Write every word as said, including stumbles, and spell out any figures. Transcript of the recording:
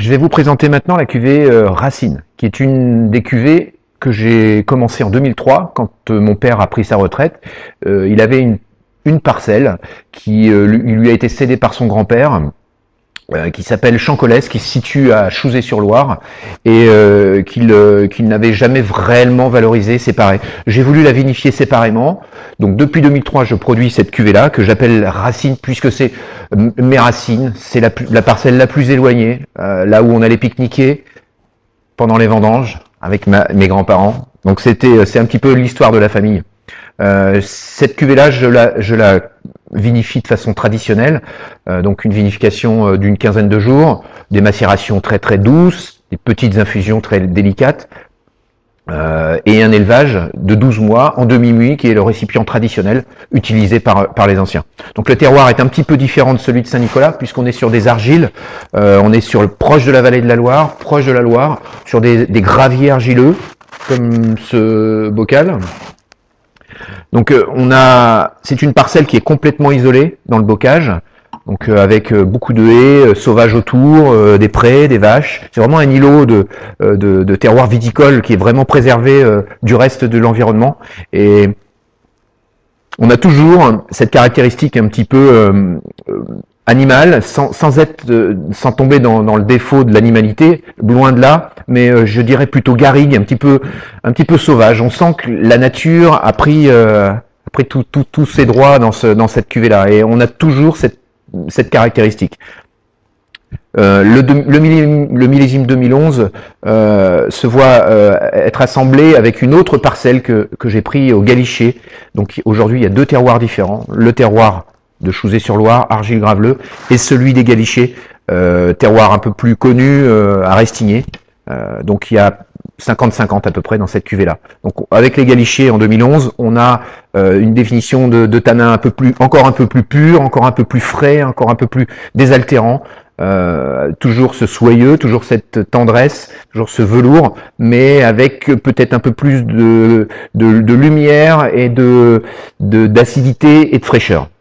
Je vais vous présenter maintenant la cuvée euh, Racine, qui est une des cuvées que j'ai commencé en deux mille trois, quand euh, mon père a pris sa retraite. Euh, il avait une, une parcelle qui euh, lui a été cédée par son grand-père, euh, qui s'appelle Chancolès, qui se situe à Chouzé-sur-Loire, et euh, qu'il euh, qu'il n'avait jamais réellement valorisé séparé. J'ai voulu la vinifier séparément. Donc depuis deux mille trois, je produis cette cuvée-là, que j'appelle Racine, puisque c'est euh, mes racines, c'est la, la parcelle la plus éloignée, euh, là où on allait pique-niquer pendant les vendanges avec ma, mes grands-parents. Donc c'était, c'est un petit peu l'histoire de la famille. Euh, cette cuvée-là, je la, je la vinifie de façon traditionnelle, euh, donc une vinification euh, d'une quinzaine de jours, des macérations très très douces, des petites infusions très délicates, euh, et un élevage de douze mois en demi-muit, qui est le récipient traditionnel utilisé par, par les anciens. Donc le terroir est un petit peu différent de celui de Saint-Nicolas, puisqu'on est sur des argiles, euh, on est sur le, proche de la vallée de la Loire, proche de la Loire, sur des, des graviers argileux, comme ce bocal. Donc euh, on a, c'est une parcelle qui est complètement isolée dans le bocage, donc euh, avec euh, beaucoup de haies euh, sauvages autour, euh, des prés, des vaches. C'est vraiment un îlot de, euh, de, de terroir viticole qui est vraiment préservé euh, du reste de l'environnement. Et on a toujours cette caractéristique un petit peu euh, euh, animale, sans, sans être, euh, sans tomber dans, dans le défaut de l'animalité, loin de là, mais euh, je dirais plutôt garrigue, un petit peu, un petit peu sauvage. On sent que la nature a pris, euh, a pris tous tout, tout ses droits dans, ce, dans cette cuvée-là, et on a toujours cette, cette caractéristique. Euh, le, le, millésime, le millésime deux mille onze euh, se voit euh, être assemblé avec une autre parcelle que, que j'ai pris au Galichet. Donc aujourd'hui, il y a deux terroirs différents. Le terroir de Chouzé-sur-Loire, argile graveleux, et celui des Galichets, euh, terroir un peu plus connu, euh, à Restigné. Euh, donc il y a cinquante cinquante à peu près dans cette cuvée-là. Donc avec les Galichets en deux mille onze, on a euh, une définition de, de tanin un peu plus, encore un peu plus pur, encore un peu plus frais, encore un peu plus désaltérant. Euh, toujours ce soyeux, toujours cette tendresse, toujours ce velours, mais avec peut-être un peu plus de, de, de lumière et de, de, d'acidité et de fraîcheur.